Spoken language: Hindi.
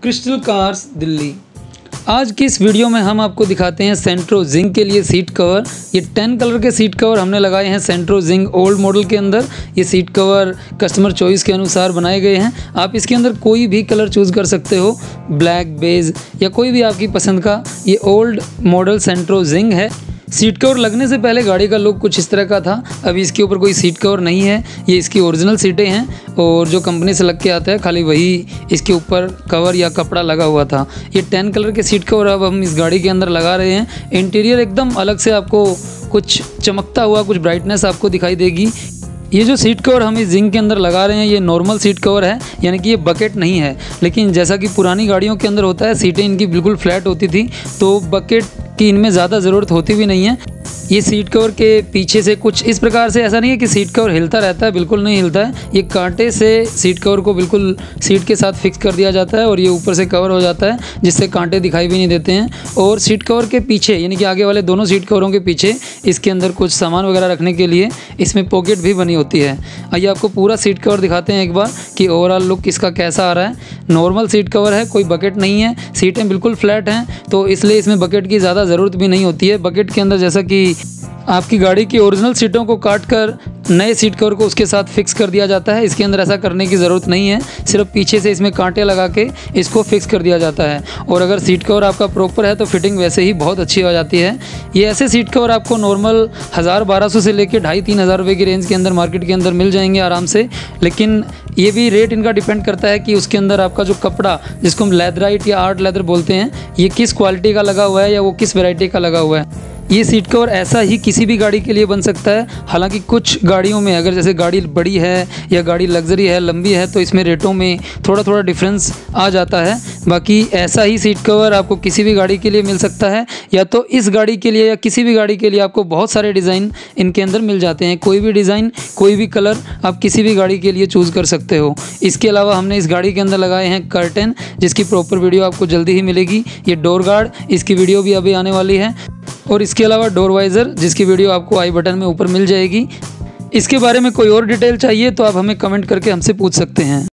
Crystal cars Delhi. आज की इस वीडियो में हम आपको दिखाते हैं सेंट्रो जिंग के लिए सीट कवर। ये 10 कलर के सीट कवर हमने लगाए हैं सेंट्रो जिंग ओल्ड मॉडल के अंदर। ये सीट कवर कस्टमर चॉइस के अनुसार बनाए गए हैं। आप इसके अंदर कोई भी कलर चूज़ कर सकते हो, ब्लैक, बेज या कोई भी आपकी पसंद का। ये ओल्ड मॉडल सेंट्रो जिंग है। सीट कवर लगने से पहले गाड़ी का लुक कुछ इस तरह का था। अभी इसके ऊपर कोई सीट कवर नहीं है, ये इसकी ओरिजिनल सीटें हैं और जो कंपनी से लग के आता है खाली वही इसके ऊपर कवर या कपड़ा लगा हुआ था। ये 10 कलर के सीट कवर अब हम इस गाड़ी के अंदर लगा रहे हैं। इंटीरियर एकदम अलग से आपको कुछ चमकता हुआ, कुछ ब्राइटनेस आपको दिखाई देगी। ये जो सीट कवर हम इस जिंग के अंदर लगा रहे हैं ये नॉर्मल सीट कवर है, यानी कि ये बकेट नहीं है। लेकिन जैसा कि पुरानी गाड़ियों के अंदर होता है, सीटें इनकी बिल्कुल फ्लैट होती थी, तो बकेट की इनमें ज़्यादा ज़रूरत होती भी नहीं है। ये सीट कवर के पीछे से कुछ इस प्रकार से, ऐसा नहीं है कि सीट कवर हिलता रहता है, बिल्कुल नहीं हिलता है। ये कांटे से सीट कवर को बिल्कुल सीट के साथ फिक्स कर दिया जाता है और ये ऊपर से कवर हो जाता है, जिससे कांटे दिखाई भी नहीं देते हैं। और सीट कवर के पीछे, यानी कि आगे वाले दोनों सीट कवरों के पीछे, इसके अंदर कुछ सामान वगैरह रखने के लिए इसमें पॉकेट भी बनी होती है। आइए आपको पूरा सीट कवर दिखाते हैं एक बार कि ओवरऑल लुक इसका कैसा आ रहा है। नॉर्मल सीट कवर है, कोई बकेट नहीं है, सीटें बिल्कुल फ्लैट हैं, तो इसलिए इसमें बकेट की ज़्यादा ज़रूरत भी नहीं होती है। बकेट के अंदर जैसा कि आपकी गाड़ी की ओरिजिनल सीटों को काट कर नए सीट कवर को उसके साथ फिक्स कर दिया जाता है, इसके अंदर ऐसा करने की ज़रूरत नहीं है। सिर्फ पीछे से इसमें कांटे लगा के इसको फिक्स कर दिया जाता है। और अगर सीट कवर आपका प्रॉपर है तो फिटिंग वैसे ही बहुत अच्छी हो जाती है। ये ऐसे सीट कवर आपको नॉर्मल 1000-1200 से लेकर 2500-3000 रुपये की रेंज के अंदर मार्केट के अंदर मिल जाएंगे आराम से। लेकिन ये भी रेट इनका डिपेंड करता है कि उसके अंदर आपका जो कपड़ा, जिसको हम लेदराइट या आर्ट लेदर बोलते हैं, ये किस क्वालिटी का लगा हुआ है या वो किस वैरायटी का लगा हुआ है। ये सीट कवर ऐसा ही किसी भी गाड़ी के लिए बन सकता है। हालांकि कुछ गाड़ियों में, अगर जैसे गाड़ी बड़ी है या गाड़ी लग्जरी है, लंबी है, तो इसमें रेटों में थोड़ा थोड़ा डिफरेंस आ जाता है। बाकी ऐसा ही सीट कवर आपको किसी भी गाड़ी के लिए मिल सकता है, या तो इस गाड़ी के लिए या किसी भी गाड़ी के लिए आपको बहुत सारे डिज़ाइन इनके अंदर मिल जाते हैं। कोई भी डिज़ाइन, कोई भी कलर आप किसी भी गाड़ी के लिए चूज़ कर सकते हो। इसके अलावा हमने इस गाड़ी के अंदर लगाए हैं कर्टन, जिसकी प्रॉपर वीडियो आपको जल्दी ही मिलेगी। ये डोर गार्ड, इसकी वीडियो भी अभी आने वाली है। और इसके अलावा डोर वाइज़र, जिसकी वीडियो आपको आई बटन में ऊपर मिल जाएगी। इसके बारे में कोई और डिटेल चाहिए तो आप हमें कमेंट करके हमसे पूछ सकते हैं।